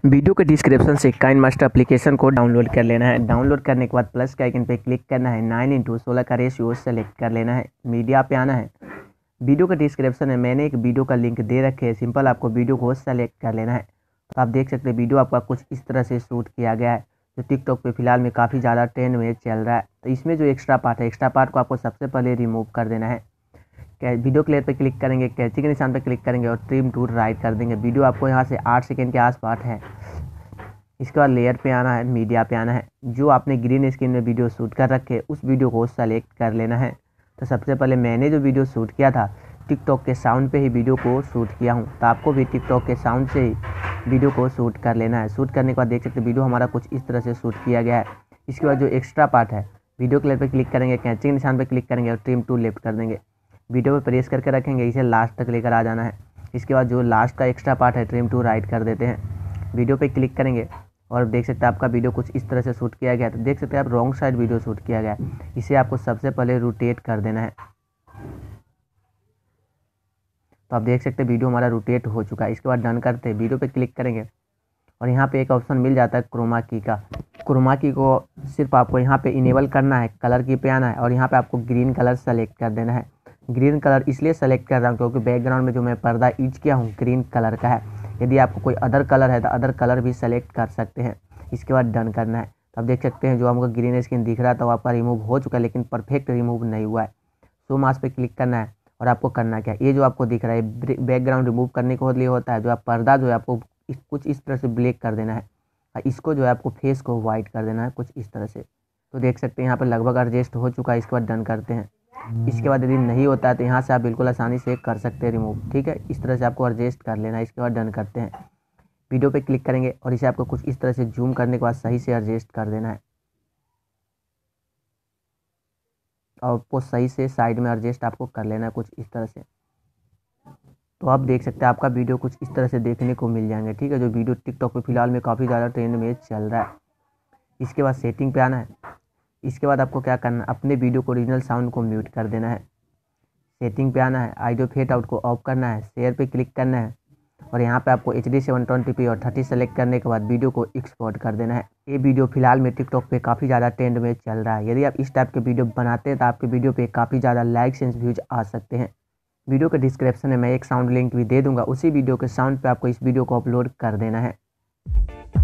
Video के description से KineMaster application को डाउनलोड कर लेना है। डाउनलोड करने के बाद प्लस के आइकन पे क्लिक करना है। 9:16 का रेशियो सेलेक्ट कर लेना है। मीडिया पे आना है। वीडियो के डिस्क्रिप्शन में मैंने एक वीडियो का लिंक दे रखे है। सिंपल आपको वीडियो को सेलेक्ट कर लेना है। तो आप देख सकते हैं वीडियो आपका कुछ इस तरह से शूट किया गया है, जो टिकटॉक पे फिलहाल में काफ़ी ज़्यादा ट्रेंड में चल रहा है। तो इसमें जो एक्स्ट्रा पार्ट है, एक्स्ट्रा पार्ट को आपको सबसे पहले रिमूव कर देना है। वीडियो क्लियर पे क्लिक करेंगे, कैंची के निशान पे क्लिक करेंगे और ट्रिम टू राइट कर देंगे। वीडियो आपको यहाँ से 8 सेकंड के आसपास है। इसके बाद लेयर पे आना है, मीडिया पे आना है। जो आपने ग्रीन स्क्रीन में वीडियो शूट कर रखे उस वीडियो को सेलेक्ट कर लेना है। तो सबसे पहले मैंने जो वीडियो शूट किया था टिकटॉक के साउंड पे ही वीडियो को शूट किया हूँ, तो आपको भी टिकटॉक के साउंड से ही वीडियो को शूट कर लेना है। शूट करने के बाद देख सकते हैं वीडियो हमारा कुछ इस तरह से शूट किया गया है। इसके बाद जो एक्स्ट्रा पार्ट है, वीडियो क्लियर पे क्लिक करेंगे, कैंची के निशान पे क्लिक करेंगे और ट्रिम टू लेफ्ट कर देंगे। वीडियो पे प्रेस करके रखेंगे, इसे लास्ट तक लेकर आ जाना है। इसके बाद जो लास्ट का एक्स्ट्रा पार्ट है ट्रिम टू राइट कर देते हैं। वीडियो पे क्लिक करेंगे और देख सकते हैं आपका वीडियो कुछ इस तरह से शूट किया गया है। तो देख सकते हैं आप रॉन्ग साइड वीडियो शूट किया गया है। इसे आपको सबसे पहले रोटेट कर देना है। तो आप देख सकते हैं वीडियो हमारा रोटेट हो चुका है। इसके बाद डन करते हैं, वीडियो पे क्लिक करेंगे और यहाँ पे एक ऑप्शन मिल जाता है क्रोमा की का। क्रोमा की को सिर्फ आपको यहाँ पे इनेबल करना है, कलर की पे आना है और यहाँ पे आपको ग्रीन कलर सेलेक्ट कर देना है। ग्रीन कलर इसलिए सेलेक्ट कर रहा हूँ क्योंकि बैकग्राउंड में जो मैं पर्दा यूज किया हूँ ग्रीन कलर का है। यदि आपको कोई अदर कलर है तो अदर कलर भी सेलेक्ट कर सकते हैं। इसके बाद डन करना है। तो आप देख सकते हैं जो हमको ग्रीन स्क्रीन दिख रहा था वो आपका रिमूव हो चुका है, लेकिन परफेक्ट रिमूव नहीं हुआ है। शो मास्क पे क्लिक करना है और आपको करना क्या है, ये जो आपको दिख रहा है बैकग्राउंड रिमूव करने के लिए होता है, जो आप पर्दा जो है आपको कुछ इस तरह से ब्लैक कर देना है और इसको जो है आपको फेस को वाइट कर देना है कुछ इस तरह से। तो देख सकते हैं यहाँ पर लगभग एडजस्ट हो चुका है। इसके बाद डन करते हैं। इसके बाद यदि नहीं होता है तो यहाँ से आप बिल्कुल आसानी से कर सकते हैं रिमूव। ठीक है, इस तरह से आपको एडजस्ट कर लेना है। इसके बाद डन करते हैं, वीडियो पे क्लिक करेंगे और इसे आपको कुछ इस तरह से जूम करने के बाद सही से एडजस्ट कर देना है और आपको सही से साइड में एडजस्ट आपको कर लेना है कुछ इस तरह से। तो आप देख सकते हैं आपका वीडियो कुछ इस तरह से देखने को मिल जाएंगे। ठीक है, जो वीडियो टिकटॉक पे फिलहाल में काफ़ी ज़्यादा ट्रेंड में चल रहा है। इसके बाद सेटिंग पे आना है। इसके बाद आपको क्या करना है, अपने वीडियो को ओरिजिनल साउंड को म्यूट कर देना है। सेटिंग पे आना है, ऑडियो फेड आउट को ऑफ करना है, शेयर पे क्लिक करना है और यहाँ पे आपको HD 720p और 30 सेलेक्ट करने के बाद वीडियो को एक्सपोर्ट कर देना है। ये वीडियो फिलहाल में टिकटॉक पे काफ़ी ज़्यादा ट्रेंड में चल रहा है। यदि आप इस टाइप के वीडियो बनाते हैं तो आपके वीडियो पे काफ़ी ज़्यादा लाइक्स एंड व्यूज आ सकते हैं। वीडियो के डिस्क्रिप्शन में मैं एक साउंड लिंक भी दे दूंगा, उसी वीडियो के साउंड पे आपको इस वीडियो को अपलोड कर देना है।